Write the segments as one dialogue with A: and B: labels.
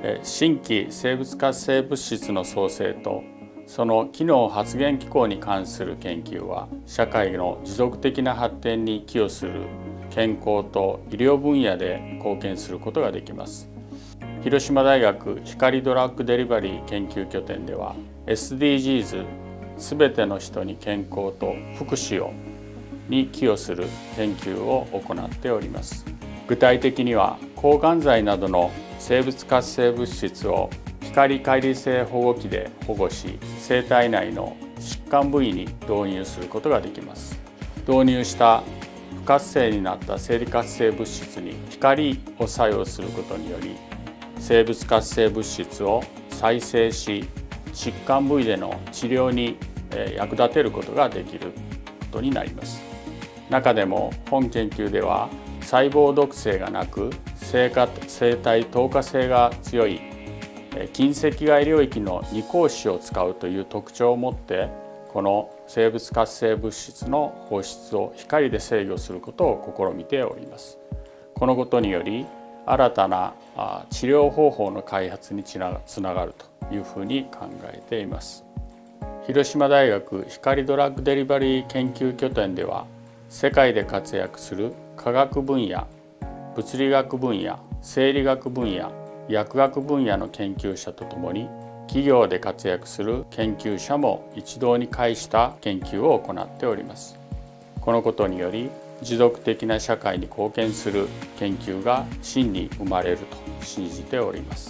A: 新規生物活性物質の創生とその機能発現機構に関する研究は社会の持続的な発展に寄与する健康と医療分野で貢献することができます。広島大学光ドラッグデリバリー研究拠点では SDGs すべての人に健康と福祉をに寄与する研究を行っております。具体的には抗がん剤などの生物活性物質を光解離性保護器で保護し、生体内の疾患部位に導入することができます。導入した不活性になった生理活性物質に光を作用することにより、生物活性物質を再生し、疾患部位での治療に役立てることができることになります。中でも本研究では細胞毒性がなく生体透過性が強い近赤外領域の二光子を使うという特徴を持って、この生物活性物質の放出を光で制御することを試みております。このことにより新たな治療方法の開発につながるというふうに考えています。広島大学光ドラッグデリバリー研究拠点では、世界で活躍する科学分野、物理学分野、生理学分野、薬学分野の研究者とともに、企業で活躍する研究者も一堂に会した研究を行っております。このことにより持続的な社会に貢献する研究が真に生まれると信じております。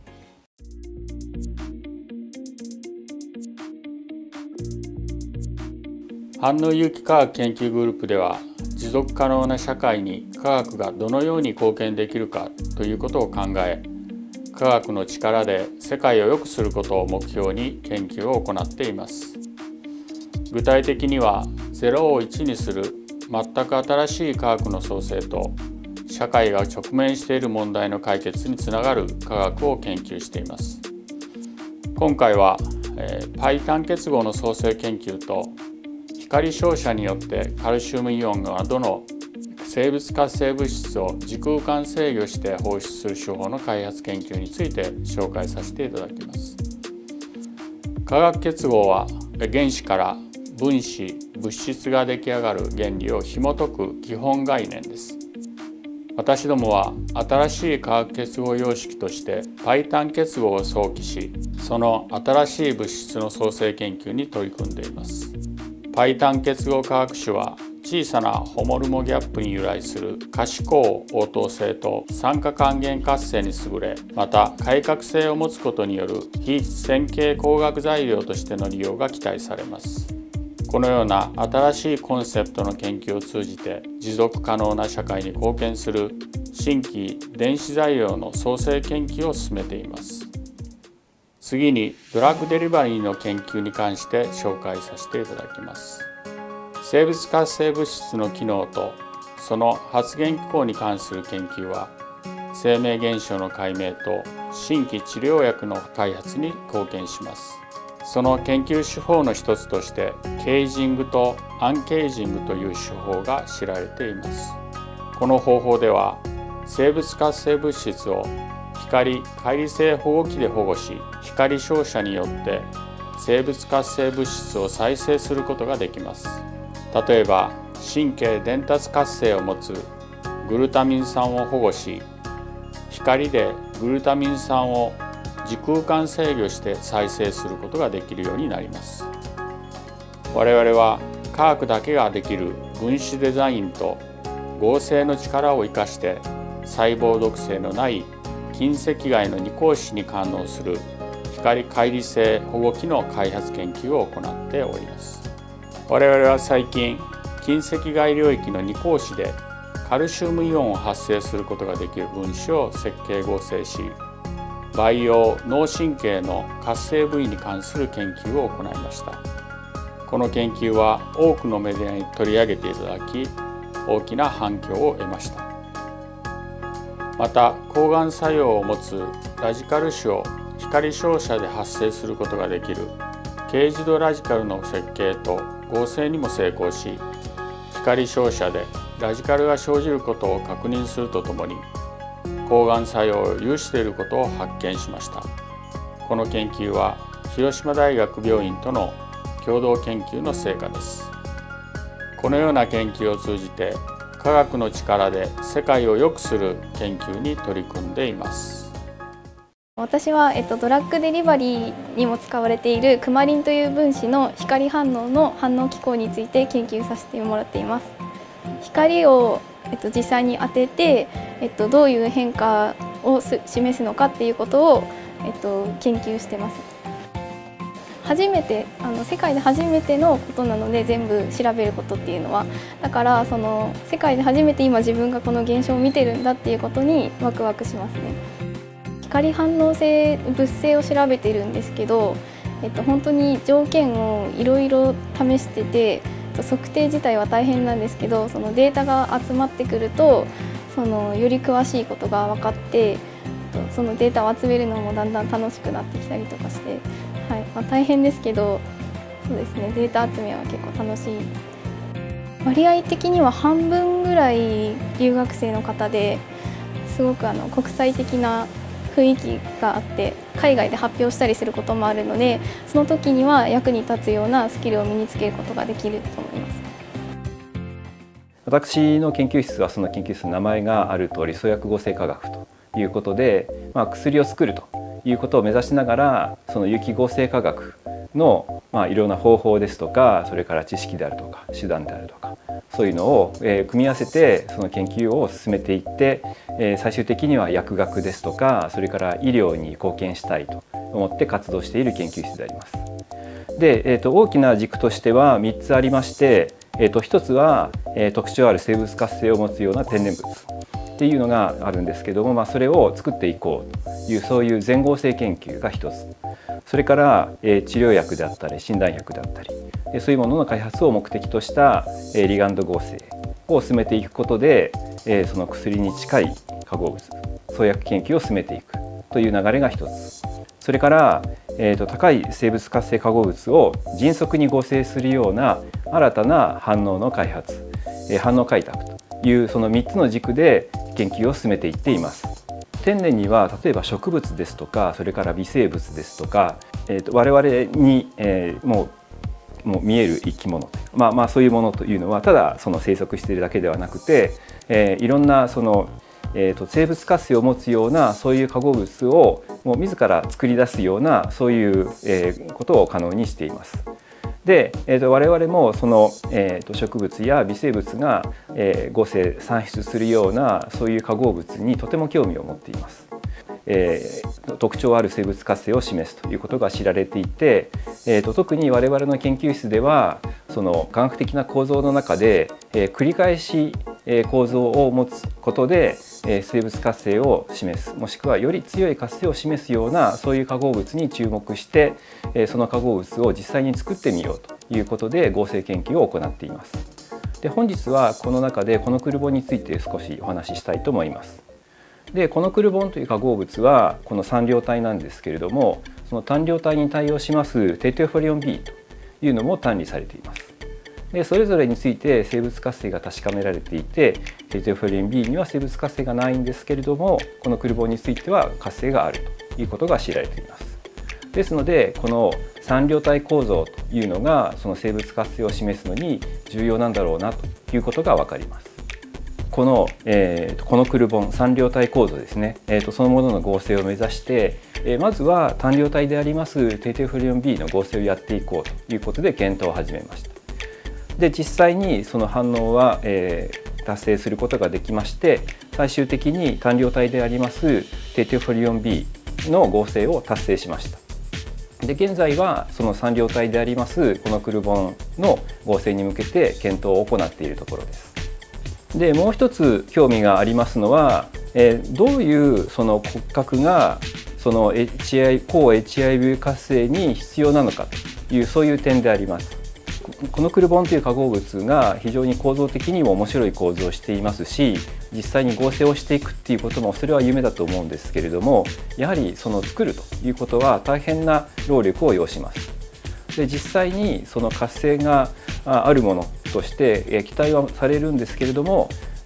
A: 反応有機化学研究グループでは、持続可能な社会に科学がどのように貢献できるかということを考え、科学の力で世界を良くすることを目標に研究を行っています。具体的には、0を1にする全く新しい科学の創生と、社会が直面している問題の解決につながる科学を研究しています。今回は、パイタン結合の創生研究と、光照射によってカルシウムイオンなどの生物活性物質を時空間制御して放出する手法の開発研究について紹介させていただきます。化学結合は原子から分子・物質が出来上がる原理を紐解く基本概念です。私どもは新しい化学結合様式としてパイタン結合を想起し、その新しい物質の創生研究に取り組んでいます。パイタン結合化学種は小さなホモルモギャップに由来する可視光応答性と酸化還元活性に優れ、また改革性を持つことによる非線形光学材料としての利用が期待されます。このような新しいコンセプトの研究を通じて持続可能な社会に貢献する新規電子材料の創生研究を進めています。次にドラッグデリバリーの研究に関して紹介させていただきます。生物活性物質の機能とその発現機構に関する研究は、生命現象の解明と新規治療薬の開発に貢献します。その研究手法の一つとしてケイジングとアンケイジングという手法が知られています。この方法では生物活性物質を光解離性保護器で保護し、光照射によって生物活性物質を再生することができます。例えば神経伝達活性を持つグルタミン酸を保護し、光でグルタミン酸を時空間制御して再生することができるようになります。我々は科学だけができる分子デザインと合成の力を生かして、細胞毒性のない近赤外の二光子に感応する光解離性保護器の開発研究を行っております。我々は最近、近赤外領域の二光子でカルシウムイオンを発生することができる分子を設計合成し、培養脳神経の活性部位に関する研究を行いました。この研究は多くのメディアに取り上げていただき、大きな反響を得ました。また、抗がん作用を持つラジカル種を光照射で発生することができる軽自動ラジカルの設計と合成にも成功し、光照射でラジカルが生じることを確認するとともに、 抗がん作用を有していることを発見しました。この研究は広島大学病院との共同研究の成果です。このような研究を通じて科学の力で世界を良くする研究に取り組んでいます。
B: 私は、ドラッグデリバリーにも使われているクマリンという分子の光反応の反応機構について研究させてもらっています。光を、実際に当てて、どういう変化を示すのかっていうことを、研究してます。世界で初めてのことなので、全部調べることっていうのはだから、世界で初めて今自分がこの現象を見てるんだっていうことにワクワクしますね。光反応性物性を調べてるんですけど、本当に条件をいろいろ試してて、測定自体は大変なんですけど、そのデータが集まってくるとより詳しいことが分かって、そのデータを集めるのもだんだん楽しくなってきたりとかして、大変ですけど、そうですね、データ集めは結構楽しい。割合的には半分ぐらい留学生の方で、すごく国際的な雰囲気があって、海外で発表したりすることもあるので、その時には役に立つようなスキルを身につけることができると思います。
C: 私の研究室は、その研究室の名前がある通り創薬合成化学ということで、薬を作るということを目指しながら、その有機合成化学のいろんな方法ですとか、それから知識であるとか手段であるとか、そういうのを組み合わせてその研究を進めていって、最終的には薬学ですとか、それから医療に貢献したいと思って活動している研究室であります。で、大きな軸としては3つありまして、1つは特徴ある生物活性を持つような天然物っていうのがあるんですけども、それを作っていこうという、そういう全合成研究が1つ。それから治療薬であったり診断薬であったり、そういうものの開発を目的としたリガンド合成を進めていくことで、その薬に近い化合物、創薬研究を進めていくという流れが1つ。それから高い生物活性化合物を迅速に合成するような新たな反応の開発、反応開拓というその3つの軸で研究を進めていっています。天然には例えば植物ですとか、それから微生物ですとか、我々に、もう見える生き物、そういうものというのはただその生息しているだけではなくて、いろんなその、生物活性を持つようなそういう化合物をもう自ら作り出すようなそういう、ことを可能にしています。で、我々もその、植物や微生物が、合成産出するようなそういう化合物にとても興味を持っています。特徴ある生物活性を示すということが知られていて、特に我々の研究室ではその科学的な構造の中で、繰り返し構造を持つことで生物活性を示す、もしくはより強い活性を示すようなそういう化合物に注目して、その化合物を実際に作ってみようということで合成研究を行っています。で、本日はこの中でコノクルボンについて少しお話ししたいと思います。で、コノクルボンという化合物はこの三量体なんですけれども、その単量体に対応しますテトフォリオン B というのも単理されています。で、それぞれについて生物活性が確かめられていて、テトフォリオン B には生物活性がないんですけれども、コノクルボンについては活性があるということが知られています。ですので、この三量体構造というのがその生物活性を示すのに重要なんだろうなということが分かります。このコノクルボン三量体構造ですね、そのものの合成を目指して、まずは単量体でありますテトフォリオン B の合成をやっていこうということで検討を始めました。で、実際にその反応は、達成することができまして、最終的に単量体でありますテトフォリオン B の合成を達成しました。で、現在はその三量体でありますコノクルボンの合成に向けて検討を行っているところです。で、もう一つ興味がありますのは、どういうその骨格がその抗 HIV 活性に必要なのかという、そういう点であります。コノクルボンという化合物が非常に構造的にも面白い構造をしていますし、実際に合成をしていくっていうこともそれは夢だと思うんですけれども、やはりその作るということは大変な労力を要します。で、実際にその活性があるものとして期待はされるんですけれども、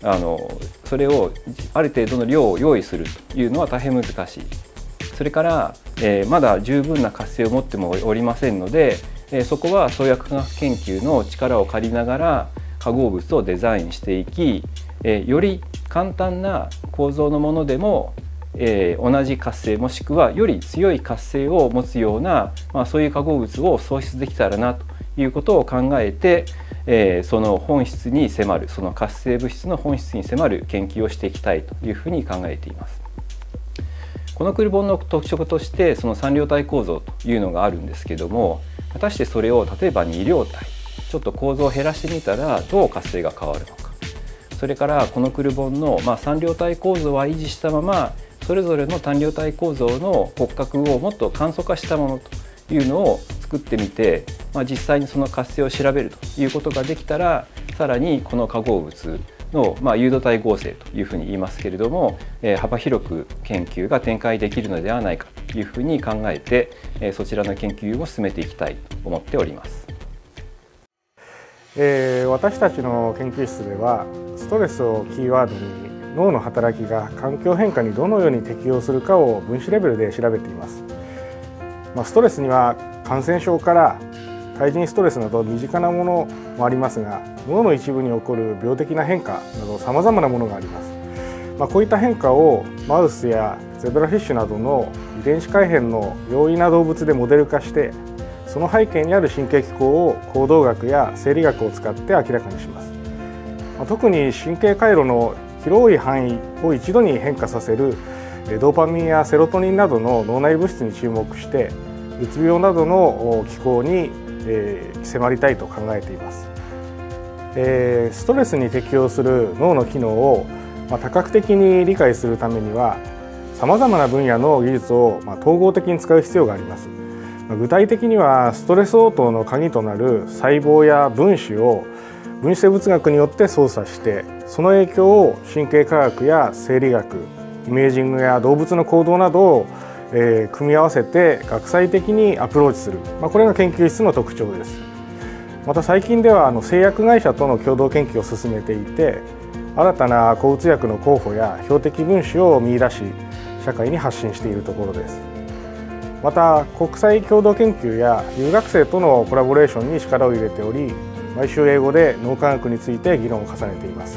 C: それをある程度の量を用意するというのは大変難しい。それから、まだ十分な活性を持ってもおりませんので、そこは創薬科学研究の力を借りながら化合物をデザインしていき、より簡単な構造のものでも、同じ活性もしくはより強い活性を持つような、そういう化合物を創出できたらなということを考えて、その本質に迫る、その活性物質の本質に迫る研究をしていきたいというふうに考えています。このクルボンの特徴としてその三量体構造というのがあるんですけども、果たしてそれを例えば二量体ちょっと構造を減らしてみたらどう活性が変わるのか、それからこのクルボンの三量体構造は維持したままそれぞれの単量体構造の骨格をもっと簡素化したものというのを作ってみて、実際にその活性を調べるということができたら、さらにこの化合物の、誘導体合成というふうに言いますけれども、幅広く研究が展開できるのではないかというふうに考えて、そちらの研究を進めていきたいと思っております。
D: 私たちの研究室ではストレスをキーワードに脳の働きが環境変化にどのように適応するかを分子レベルで調べています。ストレスには感染症から対人ストレスなど身近なものもありますが、脳の一部に起こる病的な変化などさまざまなものがあります。こういった変化をマウスやゼブラフィッシュなどの遺伝子改変の容易な動物でモデル化して、その背景にある神経機構を行動学や生理学を使って明らかにします。特に神経回路の広い範囲を一度に変化させるドーパミンやセロトニンなどの脳内物質に注目して、うつ病などの機構に迫りたいと考えています。ストレスに適応する脳の機能を多角的に理解するためには、さまざまな分野の技術を統合的に使う必要があります。具体的にはストレス応答の鍵となる細胞や分子を分子生物学によって操作して、その影響を神経科学や生理学、イメージングや動物の行動などを組み合わせて学際的にアプローチする、これが研究室の特徴です。また最近では製薬会社との共同研究を進めていて、新たな抗うつ薬の候補や標的分子を見出し社会に発信しているところです。また国際共同研究や留学生とのコラボレーションに力を入れており、毎週英語で脳科学について議論を重ねています。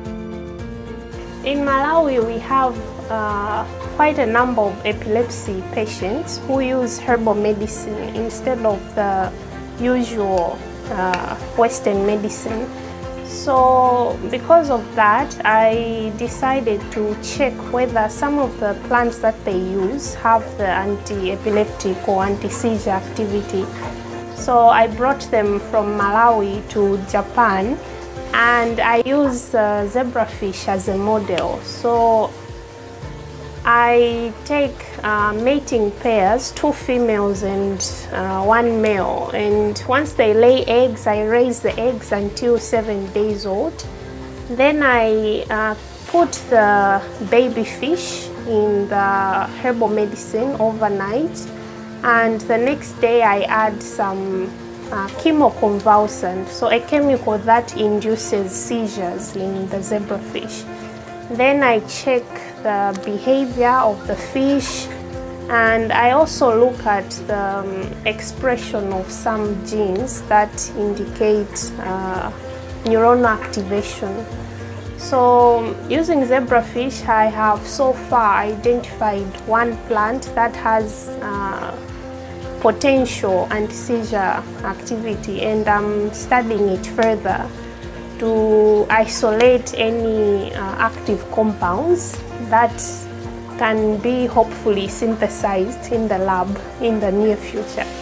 E: In Malawi, we have quite a number of epilepsy patients who use herbal medicine instead of the usual Western medicine. So because of that, I decided to check whether some of the plants that they use have the anti-epileptic or anti-seizure activity. So I brought them from Malawi to Japan, and I used zebrafish as a model. So I take mating pairs, 2 females and 1 male, and once they lay eggs, I raise the eggs until 7 days old. Then I put the baby fish in the herbal medicine overnight, and the next day I add some chemoconvulsant, so a chemical that induces seizures in the zebrafish. Then I check the behavior of the fish, and I also look at the expression of some genes that indicate neuronal activation. So using zebrafish, I have so far identified 1 plant that has potential anti-seizure activity, and I'm studying it further to isolate any active compounds that can be hopefully synthesized in the lab in the near future.